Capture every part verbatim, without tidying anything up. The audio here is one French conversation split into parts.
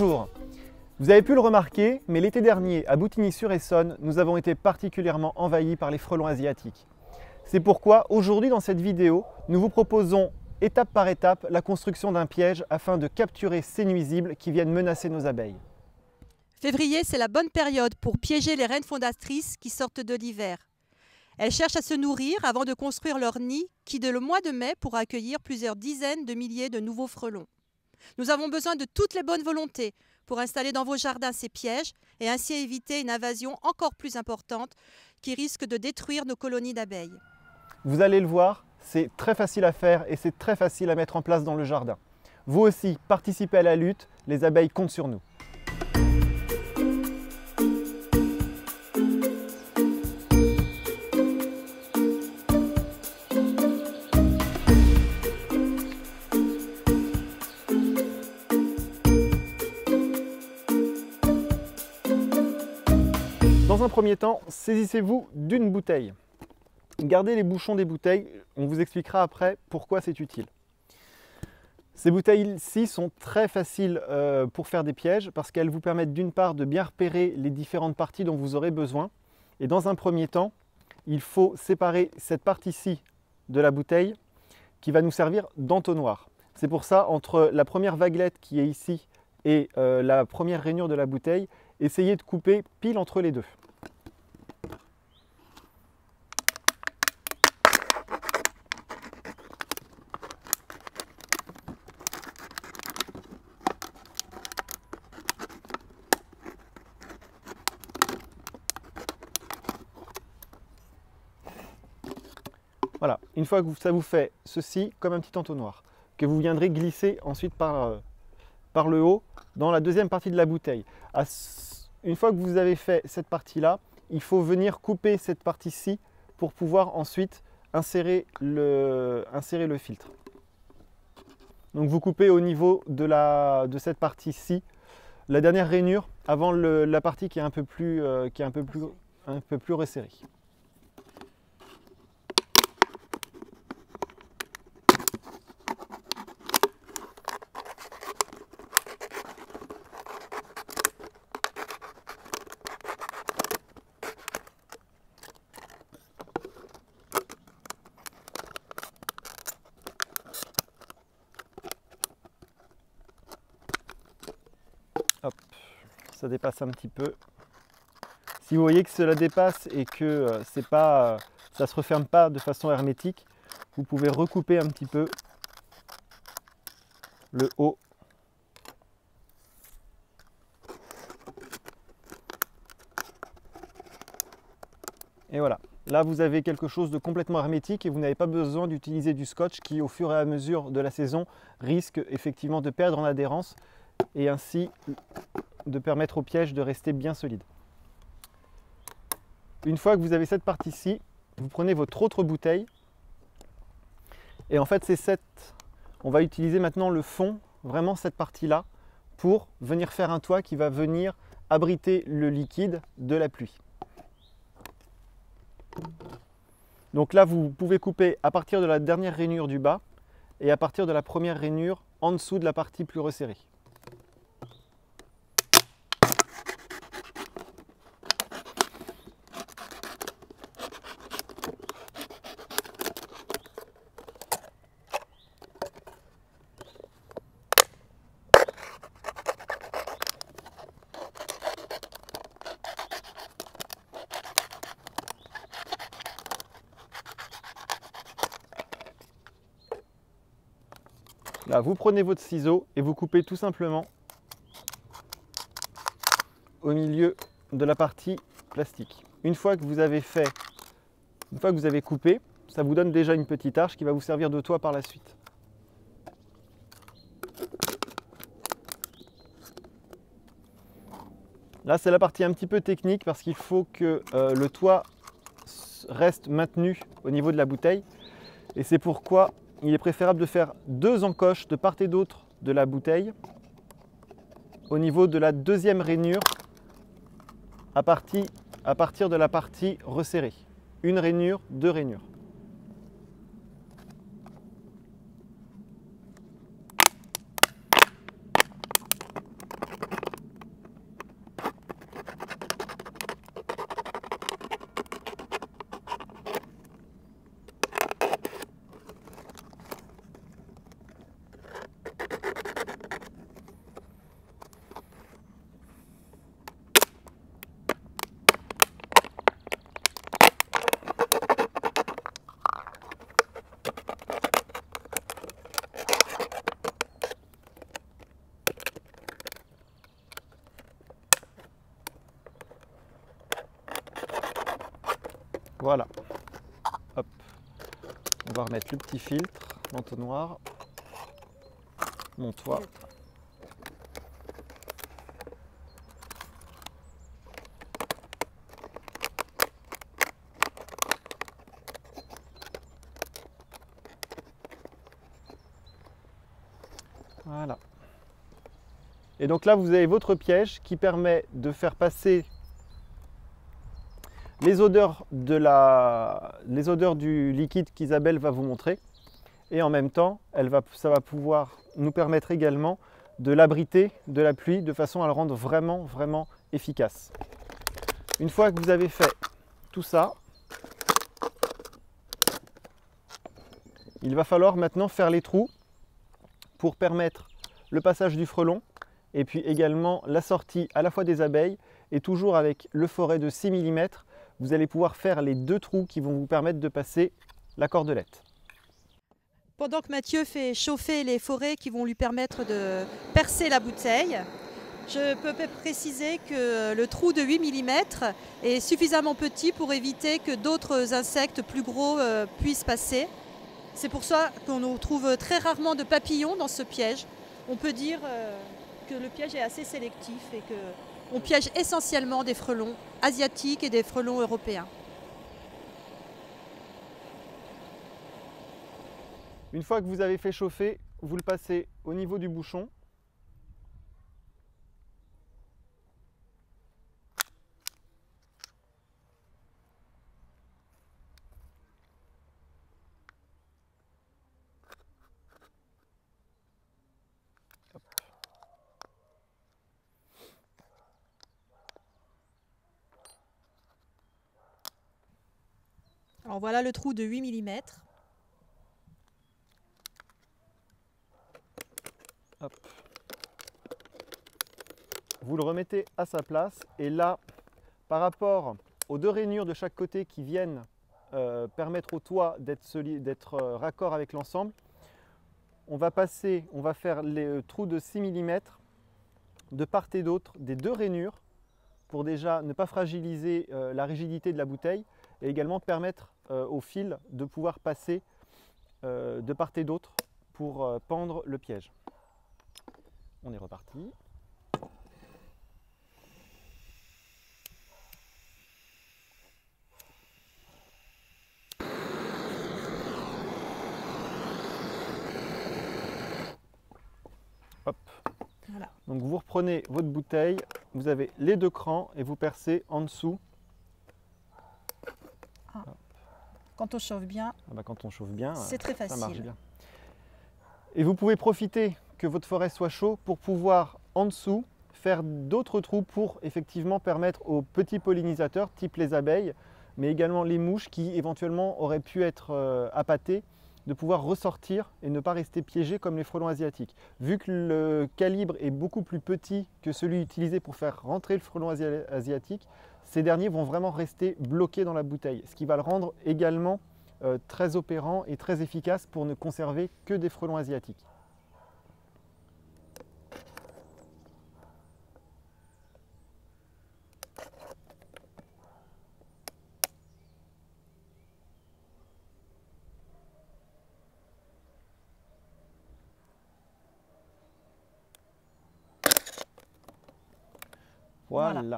Bonjour. Vous avez pu le remarquer, mais l'été dernier, à Boutigny-sur-Essonne, nous avons été particulièrement envahis par les frelons asiatiques. C'est pourquoi, aujourd'hui dans cette vidéo, nous vous proposons, étape par étape, la construction d'un piège afin de capturer ces nuisibles qui viennent menacer nos abeilles. Février, c'est la bonne période pour piéger les reines fondatrices qui sortent de l'hiver. Elles cherchent à se nourrir avant de construire leur nid qui, dès le mois de mai, pourra accueillir plusieurs dizaines de milliers de nouveaux frelons. Nous avons besoin de toutes les bonnes volontés pour installer dans vos jardins ces pièges et ainsi éviter une invasion encore plus importante qui risque de détruire nos colonies d'abeilles. Vous allez le voir, c'est très facile à faire et c'est très facile à mettre en place dans le jardin. Vous aussi, participez à la lutte, les abeilles comptent sur nous. Dans un premier temps, saisissez-vous d'une bouteille. Gardez les bouchons des bouteilles, on vous expliquera après pourquoi c'est utile. Ces bouteilles-ci sont très faciles euh, pour faire des pièges parce qu'elles vous permettent d'une part de bien repérer les différentes parties dont vous aurez besoin. Et dans un premier temps, il faut séparer cette partie-ci de la bouteille qui va nous servir d'entonnoir. C'est pour ça, entre la première vaguelette qui est ici et euh, la première rainure de la bouteille, essayez de couper pile entre les deux. Voilà, une fois que ça vous fait ceci, comme un petit entonnoir, que vous viendrez glisser ensuite par, euh, par le haut dans la deuxième partie de la bouteille. À, une fois que vous avez fait cette partie-là, il faut venir couper cette partie-ci pour pouvoir ensuite insérer le, insérer le filtre. Donc vous coupez au niveau de, la, de cette partie-ci, la dernière rainure, avant le, la partie qui est un peu plus, euh, qui est un peu plus, un peu plus resserrée. Hop, ça dépasse un petit peu. Si vous voyez que cela dépasse et que euh, c'est pas, euh, ça ne se referme pas de façon hermétique, vous pouvez recouper un petit peu le haut. Et voilà, là vous avez quelque chose de complètement hermétique et vous n'avez pas besoin d'utiliser du scotch qui, au fur et à mesure de la saison, risque effectivement de perdre en adhérence et ainsi de permettre au piège de rester bien solide. Une fois que vous avez cette partie-ci, vous prenez votre autre bouteille et en fait c'est cette, on va utiliser maintenant le fond, vraiment cette partie-là, pour venir faire un toit qui va venir abriter le liquide de la pluie. Donc là vous pouvez couper à partir de la dernière rainure du bas et à partir de la première rainure en dessous de la partie plus resserrée. Là, vous prenez votre ciseau et vous coupez tout simplement au milieu de la partie plastique. Une fois que vous avez fait, une fois que vous avez coupé, ça vous donne déjà une petite arche qui va vous servir de toit par la suite. Là, c'est la partie un petit peu technique parce qu'il faut que euh, le toit reste maintenu au niveau de la bouteille et c'est pourquoi il est préférable de faire deux encoches de part et d'autre de la bouteille au niveau de la deuxième rainure à partir, à partir de la partie resserrée. Une rainure, deux rainures. Voilà. Hop. On va remettre le petit filtre, l'entonnoir, mon toit. Voilà. Et donc là, vous avez votre piège qui permet de faire passer les odeurs, de la, les odeurs du liquide qu'Isabelle va vous montrer. Et en même temps, elle va, ça va pouvoir nous permettre également de l'abriter de la pluie de façon à le rendre vraiment, vraiment efficace. Une fois que vous avez fait tout ça, il va falloir maintenant faire les trous pour permettre le passage du frelon et puis également la sortie à la fois des abeilles et toujours avec le forêt de six millimètres, vous allez pouvoir faire les deux trous qui vont vous permettre de passer la cordelette. Pendant que Mathieu fait chauffer les forêts qui vont lui permettre de percer la bouteille, je peux préciser que le trou de huit millimètres est suffisamment petit pour éviter que d'autres insectes plus gros puissent passer. C'est pour ça qu'on trouve très rarement de papillons dans ce piège. On peut dire que le piège est assez sélectif et qu'on piège essentiellement des frelons asiatiques et des frelons européens. Une fois que vous avez fait chauffer, vous le passez au niveau du bouchon. Hop. Alors voilà le trou de huit millimètres. Hop. Vous le remettez à sa place et là, par rapport aux deux rainures de chaque côté qui viennent euh, permettre au toit d'être euh, raccord avec l'ensemble, on va passer, on va faire les euh, trous de six millimètres de part et d'autre des deux rainures pour déjà ne pas fragiliser euh, la rigidité de la bouteille et également permettre euh, au fil de pouvoir passer euh, de part et d'autre pour euh, pendre le piège. On est reparti. Hop. Voilà. Donc vous reprenez votre bouteille, vous avez les deux crans et vous percez en dessous. Ah. Quand on chauffe bien, ah bah quand on chauffe bien, c'est très ça facile. marche bien. Et vous pouvez profiter que votre forêt soit chaud pour pouvoir en dessous faire d'autres trous pour effectivement permettre aux petits pollinisateurs type les abeilles mais également les mouches qui éventuellement auraient pu être euh, appâtées de pouvoir ressortir et ne pas rester piégés comme les frelons asiatiques. Vu que le calibre est beaucoup plus petit que celui utilisé pour faire rentrer le frelon asi asiatique, ces derniers vont vraiment rester bloqués dans la bouteille, ce qui va le rendre également euh, très opérant et très efficace pour ne conserver que des frelons asiatiques. Voilà. Voilà.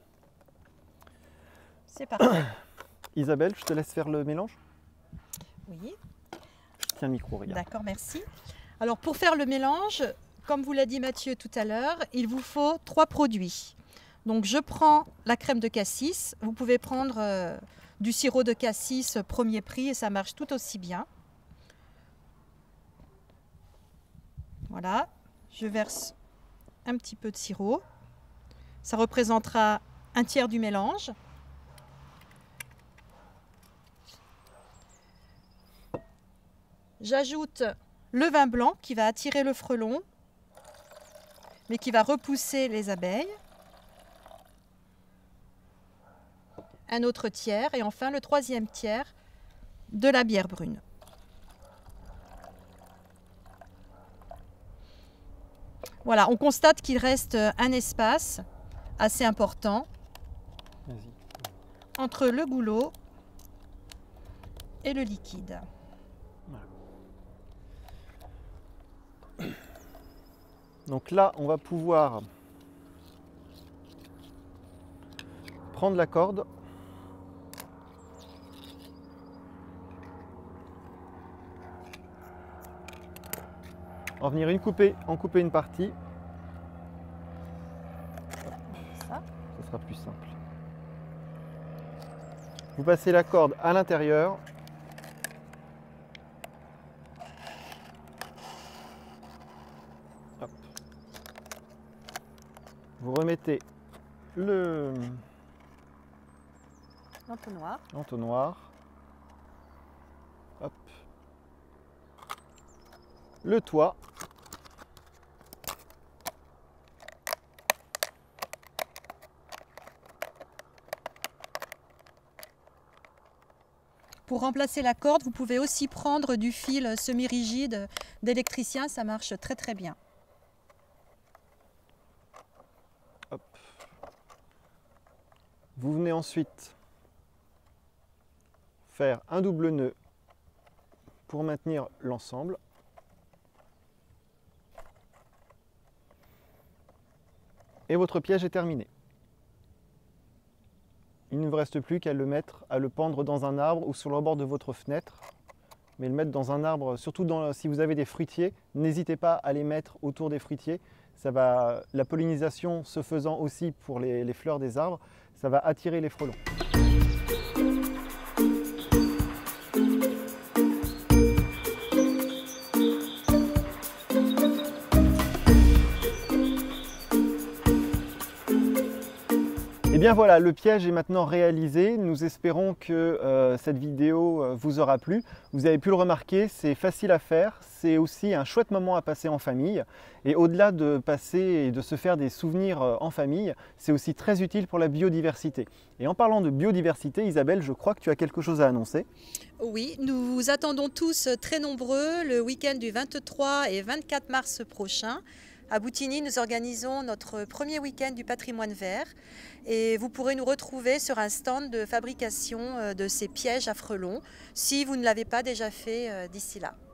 C'est parti. Isabelle, je te laisse faire le mélange. Oui. Tiens le micro, regarde. D'accord, merci. Alors pour faire le mélange, comme vous l'a dit Mathieu tout à l'heure, il vous faut trois produits. Donc je prends la crème de cassis. Vous pouvez prendre euh, du sirop de cassis premier prix et ça marche tout aussi bien. Voilà, je verse un petit peu de sirop. Ça représentera un tiers du mélange. J'ajoute le vin blanc qui va attirer le frelon, mais qui va repousser les abeilles. Un autre tiers et enfin le troisième tiers de la bière brune. Voilà, on constate qu'il reste un espace assez important entre le goulot et le liquide. Voilà. Donc là, on va pouvoir prendre la corde, en venir une couper, en couper une partie. Ça, ça sera plus simple. Vous passez la corde à l'intérieur. Vous remettez le l'entonnoir. l'entonnoir. Hop. Le toit. Pour remplacer la corde, vous pouvez aussi prendre du fil semi-rigide d'électricien, ça marche très très bien. Hop. Vous venez ensuite faire un double nœud pour maintenir l'ensemble. Et votre piège est terminé. Il ne vous reste plus qu'à le mettre, à le pendre dans un arbre ou sur le rebord de votre fenêtre. Mais le mettre dans un arbre, surtout dans, si vous avez des fruitiers, n'hésitez pas à les mettre autour des fruitiers. Ça va, la pollinisation se faisant aussi pour les, les fleurs des arbres, ça va attirer les frelons. Et bien voilà, le piège est maintenant réalisé. Nous espérons que euh, cette vidéo euh, vous aura plu. Vous avez pu le remarquer, c'est facile à faire. C'est aussi un chouette moment à passer en famille. Et au-delà de passer et de se faire des souvenirs euh, en famille, c'est aussi très utile pour la biodiversité. Et en parlant de biodiversité, Isabelle, je crois que tu as quelque chose à annoncer. Oui, nous vous attendons tous très nombreux le week-end du vingt-trois et vingt-quatre mars prochain. À Boutigny, nous organisons notre premier week-end du patrimoine vert et vous pourrez nous retrouver sur un stand de fabrication de ces pièges à frelons si vous ne l'avez pas déjà fait d'ici là.